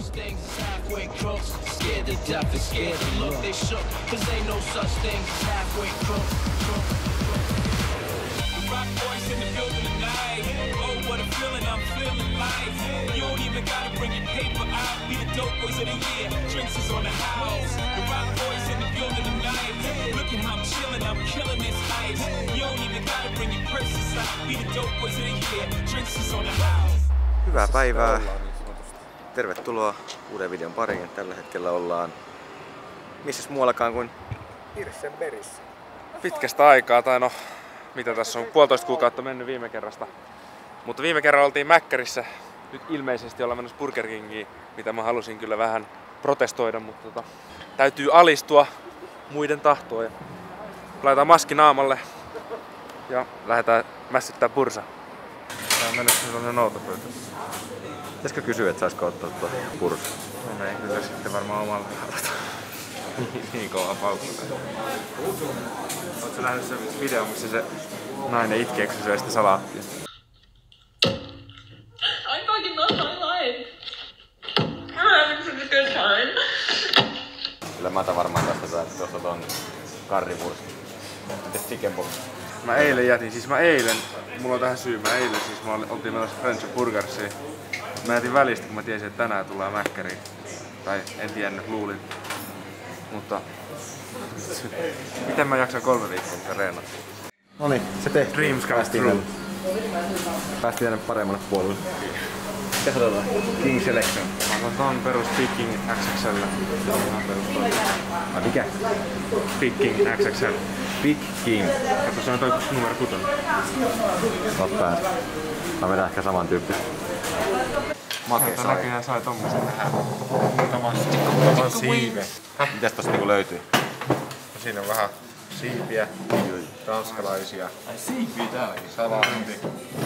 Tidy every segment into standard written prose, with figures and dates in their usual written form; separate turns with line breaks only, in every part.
such thing as halfway crooks. Scared to death and scared to look. They shook, cause ain't no such thing as halfway crooks. Rock boys in the building tonight. Oh, what a feeling, I'm feeling like. You don't even gotta bring your paper out. We the dope boys of the year. Drinks is on the house. The rock boys in the building tonight. Look at how I'm chilling, I'm killing this ice. You don't even gotta bring your purses out. We the dope boys of the year. Drinks is on the house.
Hyvää päivää. Tervetuloa uuden videon pariin. Tällä hetkellä ollaan missäs muuallakaan kuin
Hirschenbergissä.
Pitkästä aikaa, tai no mitä tässä on, 1,5 kuukautta mennyt viime kerrasta. Mutta viime kerralla oltiin Mäkkärissä, nyt ilmeisesti ollaan menossa Burger Kingiin, mitä mä halusin kyllä vähän protestoida, mutta täytyy alistua muiden tahtoon. Laitetaan maski naamalle ja lähdetään mässyttää bursa. Tää on mennyt sellainen noutopöytä.
Pitäisikö kysyä, että saisiko ottaa tuo bursa?
No ei kyllä sitten varmaan omalla niin kova paukku. Ootko nähnyt se video, missä se nainen itkee, kun se syö sitä salaattia?
I fucking love my life. I'm having such a good time.
Kyllä mä otan varmaan tästä tuossa ton karribursa. Mites chicken box?
Mä eilen, mulla on tähän syy, oltiin menossa French Burgersiin. Mä jätin välistä, kun mä tiesin, että tänään tullaan Mäkkäriin. Tai en tiennyt, luulin. Mutta miten mä jaksan 3 viikkoa, mitä reenata?
Noniin, se tehtiin.
Dreams come true.
Päästiin tänne paremmalle puolelle. Mitäs otetaan? King Selection.
Mä otan ton perus Big King XXL.
Mikä?
Big King XXL.
Big King.
Kato, se on toi numero 6.
Not bad. Mä vedän ehkä saman tyyppistä. Makea sai.
Näköjään sai tommosen tähän.
Muutaman siiven.
Mitäs tosta niinku löytyy?
Siinä on vähän siipiä, ranskalaisia. Ai siipiä täälläkin. Salaatti.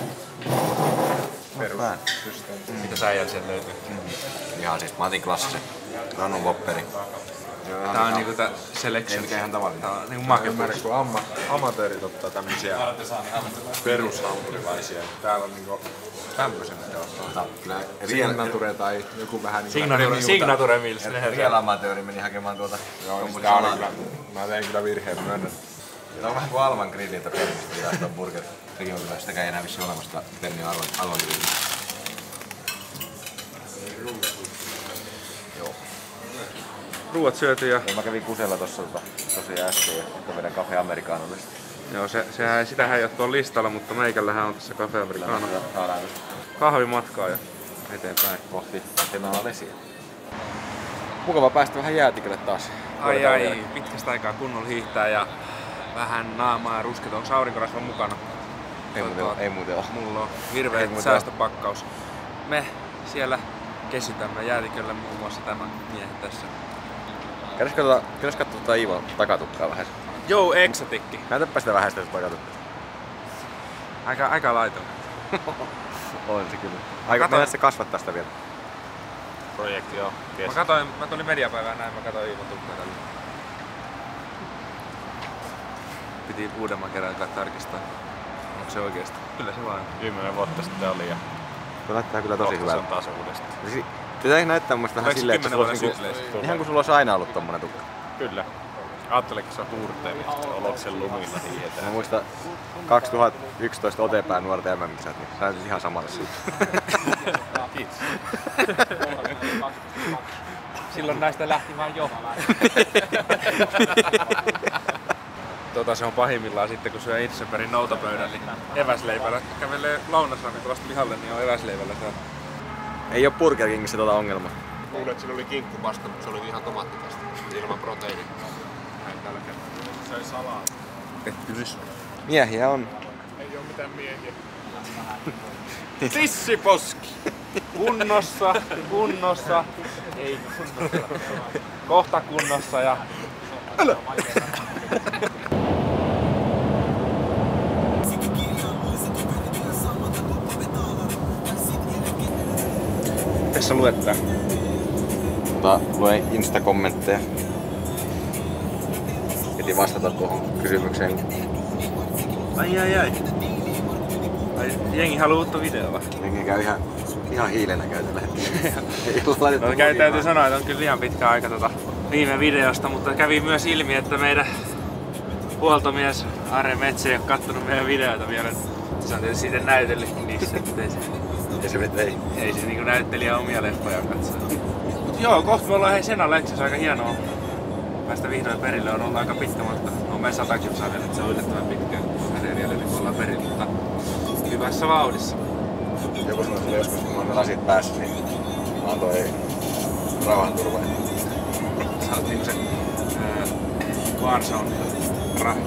Perussysteemi.
Mitä säijällä sieltä löytyy? Ihan siis, mä otin klassisen. Rannun Whopperi.
Tää on niinku tää selection.
Mikä ihan tavallinen.
Tää on niinku makea.
Ymmärrän, kun amatöörit ottaa tämmösiä perushampurilaisia. Täällä on niinku tämmösen teosta. Signature tai joku vähän niinku...
Signature Mills.
Real amatööri meni hakemaan tuota.
Joo, sitä on kyllä. Mä tein kyllä virheen, myönnän.
Tää on vähän kuin Alman grilliltä pernistä pitää tuon burger. Sekin on kyllä, sitäkään ei enää vissiin olemasta Penni Alman grilliltä. Joo.
Ruuat syöty ja...
Mä kävin kusella tossa tosiaan äsken ja nyt vedän Cafe Americanolle.
Joo, sitähän ei oo tuolla listalla, mutta meikällähän on tässä Cafe Americano.
Saadaan
Kahvimatkaa ja eteenpäin.
kohti Tenala vesiä. Mukava päästä vähän jäätikölle taas.
Ai, pitkästä aikaa kunnolla hiihtää ja vähän naamaa ja rusket. Onko aurinkorasva mukana?
Ei muuten ole.
Mulla on hirveä säästöpakkaus. Me siellä kesytämme jäätikölle muun muassa tämän miehen tässä.
Käydäs katsoa Iivon takatukkaa vähän.
Joo, eksotikki.
Näytäpä sitä vähän sitä takatukkaa.
Aika laiton.
On se kyllä. Mennään se kasvattaa sitä vielä.
Projekti on
Mä tulin mediapäivään näin, mä katsoin Iivon tukkaa tällä. Piti uudemman kerran tarkistaa. Onko se oikeesti? Kyllä se vaan.
10 vuotta sitten oli ja
Se näyttää kyllä tosi hyvältä.
se on taas uudestaan.
Pitäisi näyttää mun vähän silleen, että sulla olisi ihan kuin sulla olisi aina ollut tommonen tukka.
Kyllä. Ajattelin, se on huurteellista. Oloksen lumilla hiihetään.
Mä muistan 2011 Otepään nuorten MM-kisat, niin sä näytit ihan samalle siitä.
Kiitos.
Silloin näistä lähti vaan jo. Se on pahimmillaan sitten, kun syö Hirschenbergin noutapöydän, niin eväsleipällä kävelee lounasravintolasta lihalle, niin on eväsleipällä se.
Ei oo Burger Kingissä tota ongelmaa.
Kuulin, että siinä oli kinkkupasta, mutta se oli ihan tomaattipasta. Ilman proteiini. Näin tällä kertaa. Söi salaa.
Pettymys.
Miehiä on.
Ei oo mitään miehiä. Sissiposki!
Kunnossa. Ei kunnossa. Kohta kunnossa ja...
Älä!
Tässä luet tää.
Luen Insta-kommentteja. Piti vastata tuohon kysymykseen.
Ai. Jengi haluu uutta videoa.
Jengi käy ihan ihan hiilenä käy tällä hetkellä.
Täytyy sanoa, että on kyllä liian pitkä aika viime videosta, mutta kävi myös ilmi, että meidän huoltomies Are Metsä ei ole kattonut meidän videoita vielä. Se on tietysti siitä näytellyt niissä, mutta ei se niinku näyttelijä omia leffoja katsoa. Mut joo, kohta me ollaan Sena Leksyssä, aika hienoa päästä vihdoin perille. On ollut aika pitkä matka. On meidän 100 kilsaa vielä, että se on yllättävän pitkä. Menee vielä nyt ollaan perille, mutta hyvässä vauhdissa.
Joku sanoi sulle joskus, kun on ne lasit päässä, niin mä oon toi rauhanturvainen.
Sä oot niinku se Warzone raha.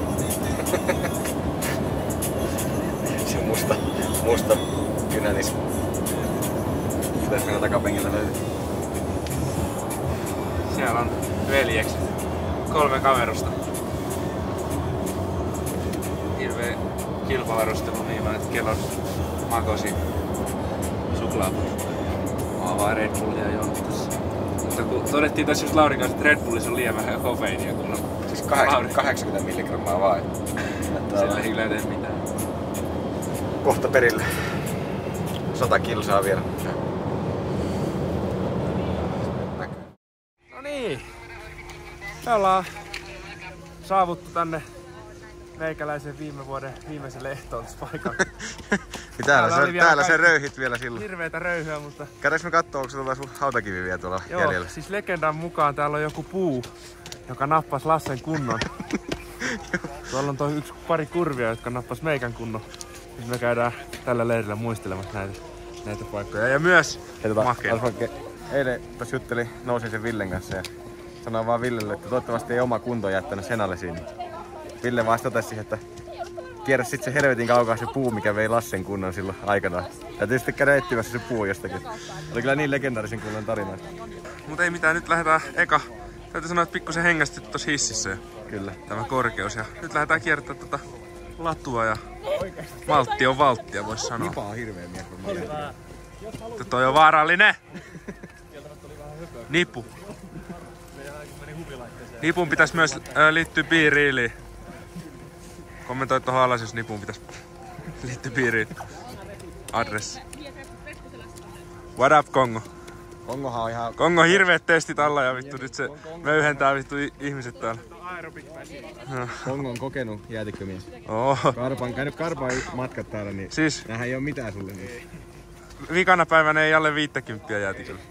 Se musta kynänis. Pitäis mennä takapenkillä löytyy.
Siellä on veljekset. 3 kamerusta. Hirvee kilpavarustelu niin, että kellon makosi suklaapullia. Mä oon vaan Red Bullia juonut tässä. Mutta kun todettiin tässä just Laurin kanssa, että Red Bullissa on liian vähän kofeiinia, kun on
siis 80 milligrammaa vaan.
Sillä ei kyllä tee mitään.
Kohta perille. 100 kilsaa vielä.
No niin. Me ollaan saavuttu tänne meikäläisen viime vuoden viimeiselle ehtoollispaikalle.
täällä se röyhit vielä silloin.
Hirveetä röyhyä, mutta...
Käydäänkö me kattoo, onko sulla sun hautakivi vielä tuolla jäljellä?
Siis legendan mukaan täällä on joku puu, joka nappasi Lassen kunnon. Tuolla on toi pari kurvia, jotka nappas meikän kunnon. Nyt me käydään tällä leirillä muistelemassa näitä paikkoja. Ja myös makeita.
Eilen tossa nousin sen Villen kanssa ja sanoin vaan Villelle, että toivottavasti ei oma kunto jättänyt Senalle siinä. Ville vaan totesi siihen, että kierrä sit se helvetin kaukaa se puu, mikä vei Lassen kunnon silloin aikanaan. Ja tietysti käydä etsimässä se puu jostakin. Oli kyllä niin legendaarisen kunnon tarina.
Mut ei mitään, nyt lähdetään eka. Täytyy sanoa, että pikkusen hengästyt tossa hississä.
Kyllä.
Tämä korkeus. Ja nyt lähdetään kiertämään tota latua ja valtti on valttia, vois sanoa.
Nipa on hirveä mies.
Toi on vaarallinen! Nipu. Nipun pitäis myös liittyä piiriiliin. Kommentoi tohon alas, jos nipun pitäis liittyä piiriin. Adressi. What up, Kongo?
Kongohan on ihan...
Kongo hirveet testit alla ja vittu nyt se möyhentää vittu ihmiset täällä.
Kongo on kokenut jäätikkömies. Käynyt karpaan matkat täällä, niin
siis,
nämähän ei oo mitään sulle. Niin.
Vikana päivänä ei alle 50 jäätiköllä.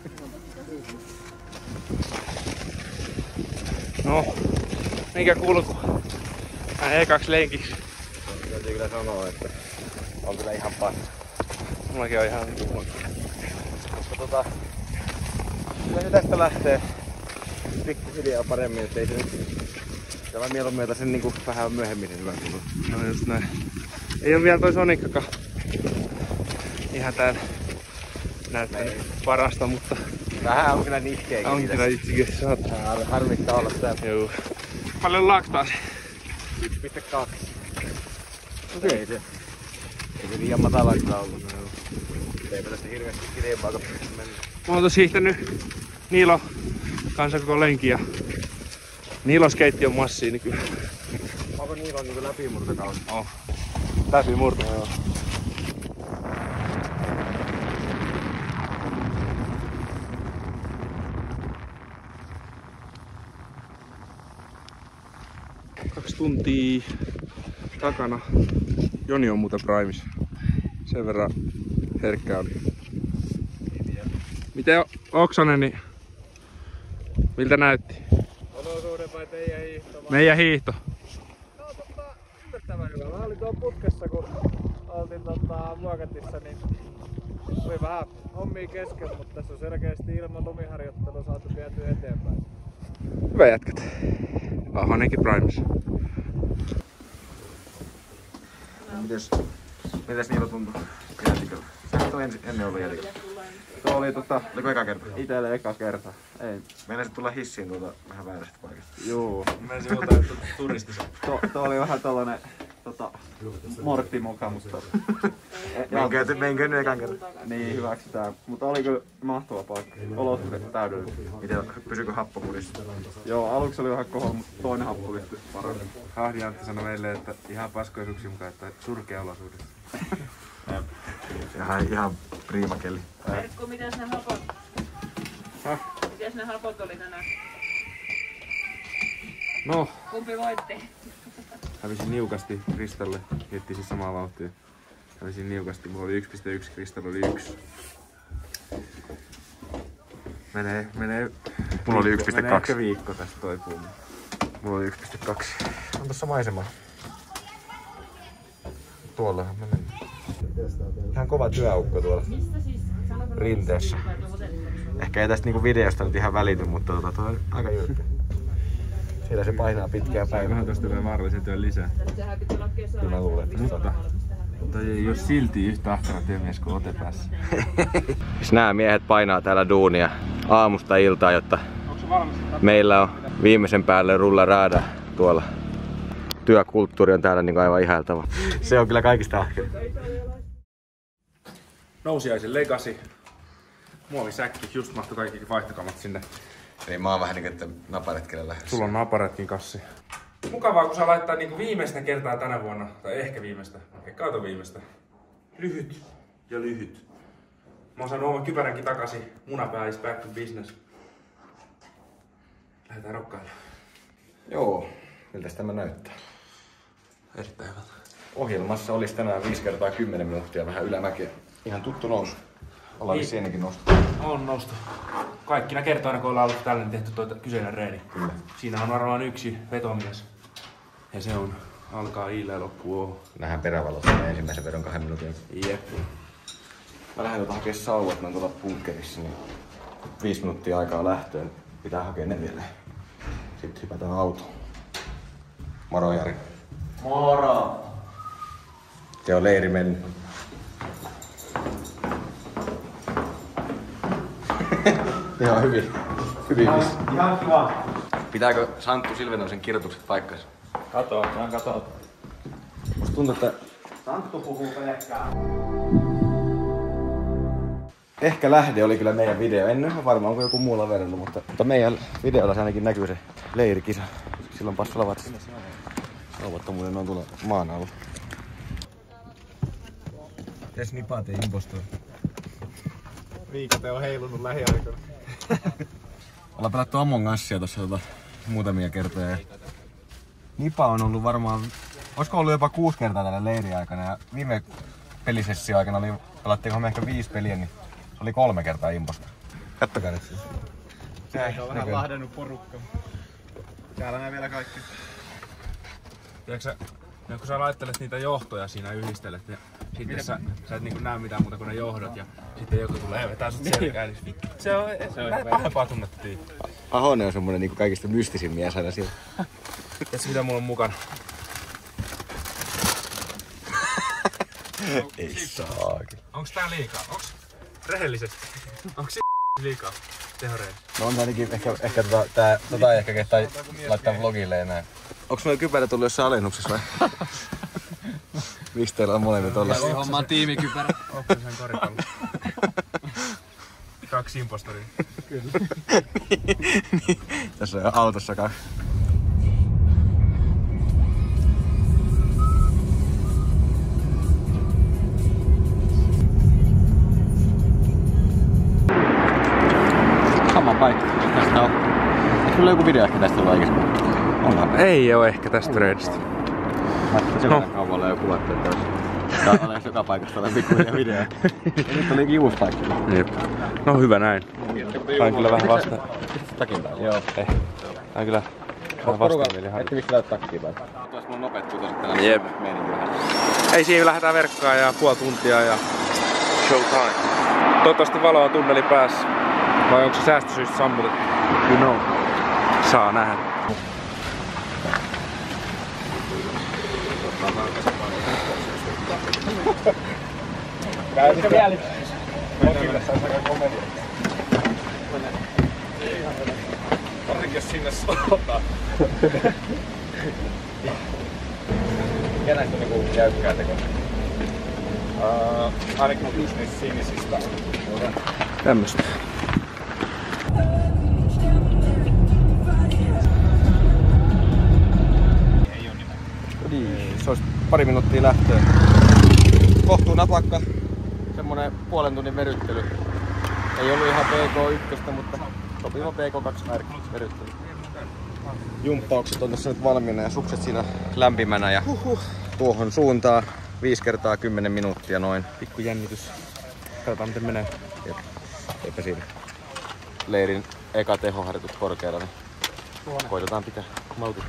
No, mikä kulku? Ekaksi lenkiksi.
Täytyy kyllä sanoa, että on kyllä ihan paska.
Mullakin on ihan
Mutta kyllä se tästä lähtee pikkuhiljaa paremmin, ettei se nyt... Tämä mieluummin jota sen niinku vähän myöhemmin sen hyvä kuuluu.
No just näin. Ei oo vielä toi Sonickakaan ihan täällä näyttänyt parasta, mutta...
Vähän on kyllä nihkeekin.
On kyllä itsekin
harmittaa olla täällä.
Joo. Paljon laktaasi?
1,2. Okei. Ei se liian matalaista ollut. Eipä tästä hirveästi kireempaa mennä.
Mä oon tossa hiihtänyt Niilo kanssa koko lenki ja Niiloskeitti on massiini kyllä.
Onko Niilo niinku läpimurtokausi?
Oh. Läpimurto, joo. Kaksi tuntia takana. Joni on muuten Primes. Sen verran herkkä oli. Miten Oksanen, niin miltä näytti?
Olosuhde vai teidän hiihto?
Meidän hiihto.
No yllättävän hyvä. Mä olin tuolla putkessa kun oltiin Vuokatissa, niin oli vähän hommia kesken, mutta tässä on selkeästi ilman lumiharjoittelua saatu vietyä eteenpäin.
Hyvä jätkät. Ahonenkin Primes.
Mites Niilo tuntui jäätiköllä? Sähän on ennen ollut jäätiköllä.
Tuo oli
Oliko eka kerta?
itelle eka kerta. Ei.
Meinasit tulla hissiin vähän väärästä paikasta.
Juu.
Meinasin muuta, että turistisä.
Tuo oli vähän tollanen mortti muka, mutta...
Meinkö nyt ekan kerran?
Niin, hyväksytään. Mutta oli kyllä mahtava paikka. Olosuhde täydellinen.
Miten, pysyykö happo mudissa?
Joo, aluksi oli vähän koholla, mutta toinen happu liittyi paremmin.
Hahdi Antti sanoi meille, että ihan paskoja suksia mukaan, että surkea olosuhde.
Ihan priimakeli.
Erkku, mitäs ne hapot? Mitäs ne hapot oli tänään?
No,
Kumpi voitti?
hävisin niukasti Kristalle. Miettii siis samaa vauhtia. Hävisin niukasti. Mulla oli 1,1, Kristalla oli 1. Menee
Mulla oli 1,2.
Menee ehkä viikko tästä toipuu.
Mulla oli 1,2. On tossa maisema. Tuollahan menee. Ihan kova työaukko tuolla rinteessä. Ehkä ei tästä niinku videosta nyt ihan välity, mutta toi on aika jyrkkä. Siellä se painaa pitkään päivää.
Vähän tosta vielä vaarallisen työn lisää.
Kyllä mä luulen, että
Mutta ei oo silti yhtä ahkera työmies kuin Ote päässä.
Siis nää miehet painaa täällä duunia aamusta iltaan, jotta meillä on viimeisen päälle rulla raada tuolla. Työkulttuuri on täällä niinku aivan ihailtava. Se on kyllä kaikista ahkerin.
Nousiaisen Legacy. Muovisäkki, just mahtui kaikki vaihtokamat sinne.
Eli mä oon vähän niinku, että naparetkelle lähdössä.
Sulla on naparetkin kassi. Mukavaa, kun saa laittaa niinku viimeistä kertaa tänä vuonna, tai ehkä viimeistä, ehkä kato viimeistä. Lyhyt ja lyhyt. Mä oon saanut oman kypäränkin takaisin. Munapää is back to business. Lähdetään rokkailemaan.
Joo, miltäs tämä näyttää?
Erittäin hyvältä.
Ohjelmassa olisi tänään 5 kertaa 10 minuuttia vähän ylämäkeä. Ihan tuttu nousu. Ollaan vissiin ennenkin noustu.
On noustu. Kaikkina kertoina, kun ollaan ollut tällainen tehty tuota kyseinen reeni.
Kyllä.
Siinä on varmaan yksi vetomies. Ja se on alkaa iilee loppuun.
Nähdään perävalossa ensimmäisen vedon 2 minuutin.
Jep.
Mä lähden hakemaan sauvat, mä oon tuolla bunkkerissa, niin 5 minuuttia aikaa lähtöön. Pitää hakea ne vielä. Sitten hypätään autoon. Moro Jari.
Moro!
Se on leiri mennyt. Ihan hyvin.
Ihan kiva.
Pitääkö Santtu Silvenoisen kirjoitukset paikkansa?
Kato.
Musta tuntuu, että
Santtu puhuu pelkkää.
ehkä lähde oli kyllä meidän video. En ole varma, onko joku muulla verrannut, mutta meidän videolla se ainakin näkyy se leirikisa. Silloin passalavat. Sauvatta muuten on tuolla maan alla. Tes nipat ei impostoi.
Viikate on heilunut lähiaikoina.
Ollaan pelattu Among Usia tossa muutamia kertoja. Ja Nipa on ollut varmaan, olisiko ollut jopa 6 kertaa tällä leiriaikana. Ja viime pelisessio aikana pelattiinko me ehkä 5 peliä, niin se oli 3 kertaa imposta. Kattokaa nyt siis.
Se on vähän lahdennut porukka. Täällä näin vielä kaikki.
Tiedätkö kun sä laittelet niitä johtoja siinä yhdistelet ja sitten sä et niinku näe mitään muuta kuin ne johdot ja sitten joku tulee vetää sut selkään, niin se on pahempaa tunnettiin.
Ahonen on semmonen niinku kaikista mystisin mies aina siellä.
Tiedätkö mitä mulla on mukana?
Ei saakin.
Onks tää liikaa? Onks rehellisesti? Onks liikaa tehoreissa?
No on ainakin ehkä tota ei ehkä kehtaa laittaa vlogille enää. Onks noin kypärä tullut jossain alennuksessa vai? Miksi teillä on molemmat tollasia?
Homma tiimikypärä.
Oppisen koripallo. 2 impostoria.
Kyllä.
Niin, tässä on autossa kaksi. Sama paikka. Tästä on. Eikö sulla joku video ehkä tästä ollut aikaisemmin? Onhan.
Ei oo ehkä tästä reidistä.
Sellainen kaupalla jo kuvattu, että olisi olen joka paikasta olla pikkuja videoja. Ja nyt oli uusi paikka.
Jep. No hyvä näin. Sain kyllä vähän vasta.
Takin päällä.
Joo, ei. Sain kyllä vähän vastaan vielä.
Ette miksi laittaa takkiin päällä? Tuossa mulla nopeat kutoset tänään.
Jep.
Meininki vähän.
Ei siinä lähdetään verkkaan ja puoli tuntia ja showtime. Toivottavasti valo on tunneli päässä. Vai onko se säästösyistä sammutettu? You know. Saa nähdä.
Käytkö vielä? Kokille saisi aika komedia. Varsinkin jos sinne sotaan.
Mikä näistä on niinku jäykkää teko?
Ainakin business sinisistä.
Tämmöstä. Ei oo
Niin, se olisi pari minuuttia lähtöä. Kohtuu napakka. Semmonen semmonen puolen tunnin veryttely. Ei ollut ihan PK1, mutta sopiva PK2 veryttely. Jumppaukset on tässä nyt valmiina ja sukset siinä lämpimänä ja tuohon suuntaan 5 kertaa 10 minuuttia noin. Pikku jännitys. Katsotaan miten menee. Eipä siinä. Leirin eka tehoharjoitus korkealla, niin koitetaan pitää maltista.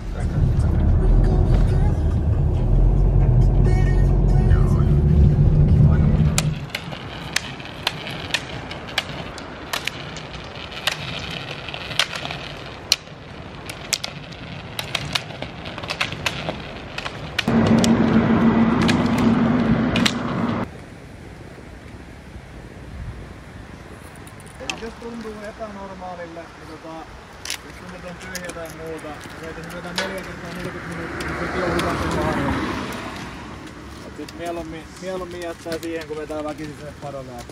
Jos tuntuu epänormaalille, niin jos tuntuu on tyhjä tai muuta, ja veitäisin jotain 4 kertaa 40 minuuttia, niin sekin on hyvä kuin mahdollista. Sit mieluummin jättää siihen, kun vetää väkisin sen padonään.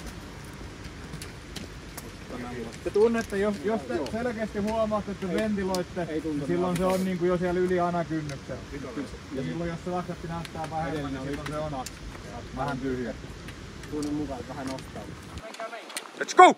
Te tunnette, jos te selkeästi huomaatte, että ventiloitte, niin silloin se on niin jo siellä yli anakynnyksen. Ja silloin jos se laksatti näyttää vähemmän, niin silloin se on vähän tyhjä. Tunnen mukaan vähän nostaa.
Let's go!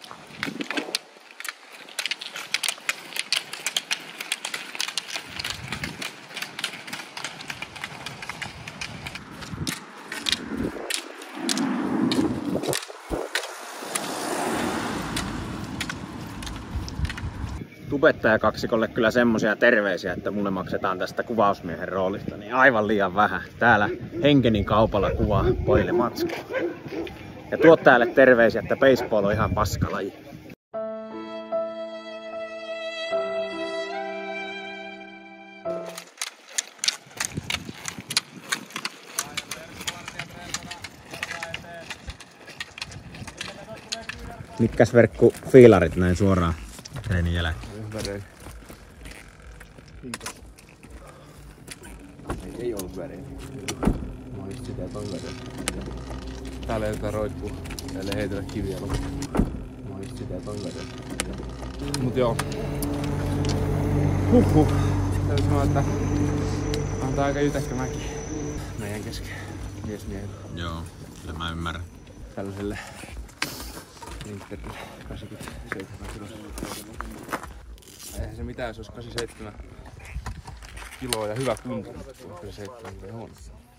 Tubettajakaksikolle kyllä semmosia terveisiä, että mulle maksetaan tästä kuvausmiehen roolista niin aivan liian vähän. Täällä Henkenin kaupalla kuvaa pojille matskua. Ja tuottajalle terveisiä, että baseball on ihan paskalaji. Mitkäs verkku fiilarit näin suoraan treenin jälkeen?
Ei ollut väreä. Mä oon sitä, että on väreä.
Täällä ei jotain roikkuu. Täällä ei heitellä kiviä loppuun.
Mä oon sitä, että on väreä.
Mut joo. Täytyy sanoa, että on tää aika jytäkkä mäki meidän kesken miesmiehillä.
Joo, kyllä mä ymmärrän.
Tällaiselle Interille 87 kilosta. Eihän se mitään, jos olisi 87 kiloa ja hyvä kunto, mutta 87 kiloa huono.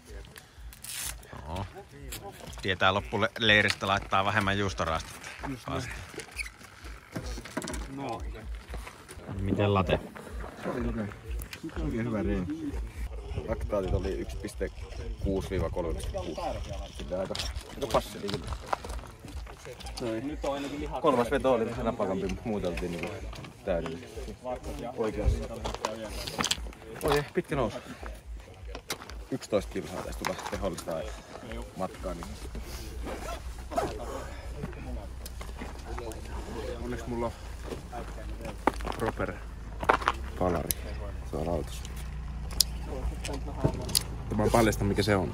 Joo. Tietää loppuleiristä laittaa vähemmän juustoraastetta.
No.
Miten late?
Oikein hyvä reeni. Laktaatit oli 1,6-3,6. Sitä aika passeli kyllä. Kolmas veto oli tässä napakampi, mutta muuteltiin niinku täydellisesti. Oikeassa. Oi, pitkä nousu. 11 kilsaa tästä tulla tehollista matkaa. Niin.
Onneksi mulla on proper
Palari. Se on autossa.
Mä oon paljasta mikä se on.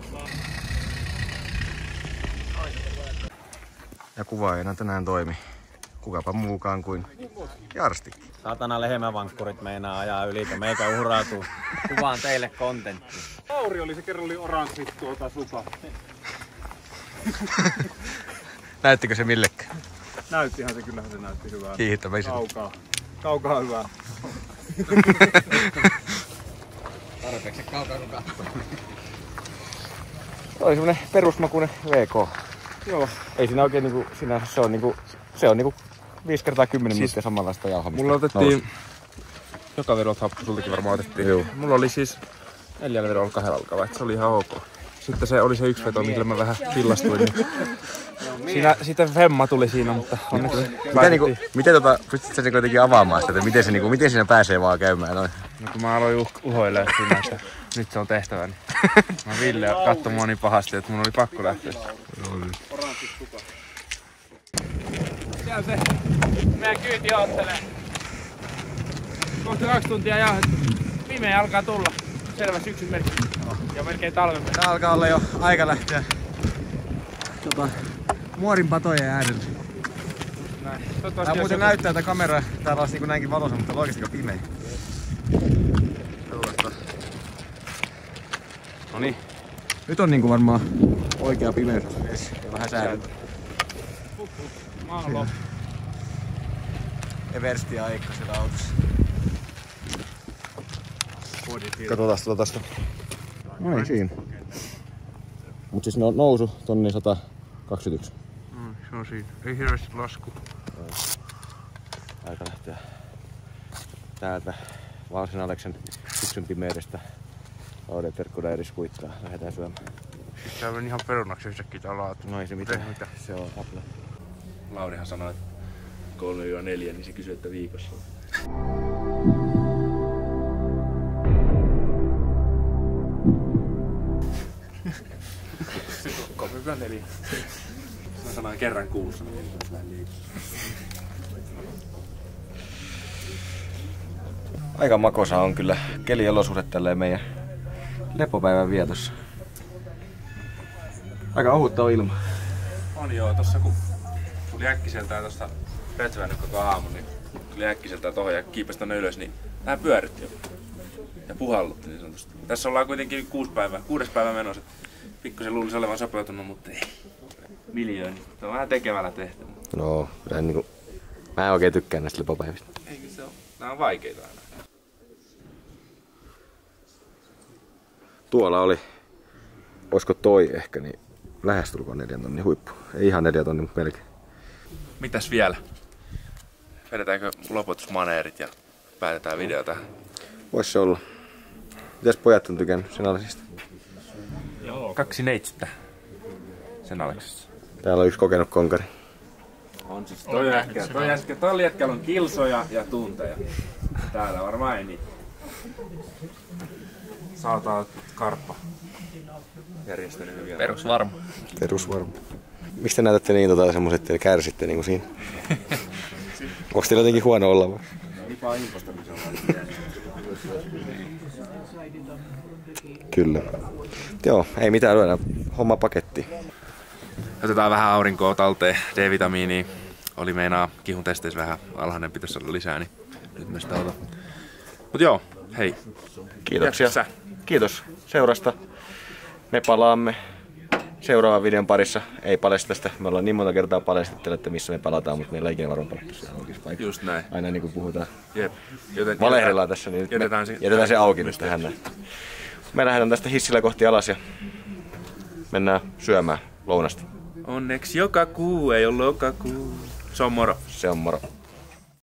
Ja kuva ei enää tänään toimi. Kukapa muukaan kuin Jarsti.
Saatana lehmävankkurit meinaa ajaa yli, kun meikä uhrautuu. Kuvaan teille kontentti.
Lauri oli se kerran oranssit supa.
Näyttikö se millekään?
Näyttihän se, kyllähän se näytti hyvää.
Kiihittäväisen.
Kaukaa hyvää.
Tarpeeksi kaukaa kun katsoo. Se oli semmonen perusmakuinen VK.
Joo.
Ei siinä oikein niinku, se on niinku 5 kertaa 10 minuuttia samanlaista jauhamista.
Mulla otettiin joka vedolta happu, sultakin varmaan otettiin.
Joo.
Mulla oli siis 4 vedolla 2 alkavaa, että se oli ihan ok. Sitten se oli se yksi veto, millä mä vähän pillastuin. Siinä sitten femma tuli siinä, mutta onneksi
Miten pystyt sä jotenkin avaamaan sitä, että miten siinä pääsee vaan käymään noin?
No kun mä aloin uhoilemaan siinä, että nyt se on tehtävä, niin mä Ville katsoi mua niin pahasti, että mun oli pakko lähteä. Siellä se meidän kyyti oottelee. Kohta 2 tuntia ja pimeä alkaa tulla. Selvä syksyn merkki. Ja melkein talven merkki.
Tää alkaa olla jo aika lähteä muorin patojen äärelle. Tää muuten näyttää tätä kameraa. Täällä olisi näinkin valossa, mutta oikeasti aika pimeä. Noniin. Nyt on niinku varmaan oikea pimeys. Ja vähän säädellä. Eversti ja Eikka siellä autossa. Katsotaan tästä. No ei siinä. Mut siis nousu tonni 121.
Se on siinä. Ei hirveästi lasku.
Aika lähteä täältä Valsin Aleksen syksyn pimeydestä Lauden terkkuda eri skuittaa. Lähdetään syömään.
Tää meni ihan perunaksi yhtäkkiä tää laatu.
No ei se mitään. Se on apple.
Laurihan sanoi, että 3-4, niin se kysyi, että viikossa. 3-4. Mä sanoin kerran kuussa.
Aika makosa on kyllä keliolosuhde tälleen meidän lepopäivän vietossa. Aika ohutta on ilma.
On joo, tossa kun tuli äkkiseltään tosta Retväinen koko aamu, niin tuli äkkiseltään tohon ja kiipesi tonne ylös, niin vähän pyörrytti jo. Ja puhallutti niin sanotusti. Tässä ollaan kuitenkin 6 päivä menossa. Pikkusen luulisi olevan sopeutunut, mutta ei. Miljooni. Se on vähän tekemällä tehty.
No, kyllä niinku... Mä en oikein tykkää näistä lepopäivistä.
Eikö se ole? Nää on vaikeita aina.
Tuolla oli, olisiko toi ehkä, niin lähestulkoon 4 tonnin huippu. Ei ihan 4 tonnin, mutta melkein.
Mitäs vielä? Vedetäänkö lopetusmaneerit ja päätetään video tähän?
Vois se olla. Mitäs pojat on tykännyt sen Aleksista?
Joo. 2 neitsyttä sen Aleksissa.
Täällä on yksi kokenut konkari.
On siis toi jätkällä on kilsoja ja tunteja. Täällä varmaan ei niitä. Saataan karppa. Järjestänyt hyviä.
Perusvarma.
Miksi te näytätte niin semmoset, että kärsitte niinku siinä? Onko teillä jotenkin huono olla vai? Kyllä. Joo, ei mitään, lyödään homma paketti.
Otetaan vähän aurinkoa talteen, D-vitamiinia. Oli meinaa kihun testeissä vähän alhainen, pitäisi olla lisää, niin nyt mä sitä otan. Mut joo, hei.
Kiitoksia. Kiitos seurasta. Me palaamme seuraavan videon parissa. Ei paljasta, me ollaan niin monta kertaa paljastettu, että missä me palataan, mutta meillä ei ikinä varmaan palattu siellä oikeassa paikassa.
Just näin.
Aina niin kuin puhutaan.
Jep. Joten
valehdellaan tässä, niin jätetään se auki nyt tähän näin. Me lähdetään tästä hissillä kohti alas ja mennään syömään lounasta.
Onneksi joka kuu ei ole lokakuu. Se on moro.
Se on moro.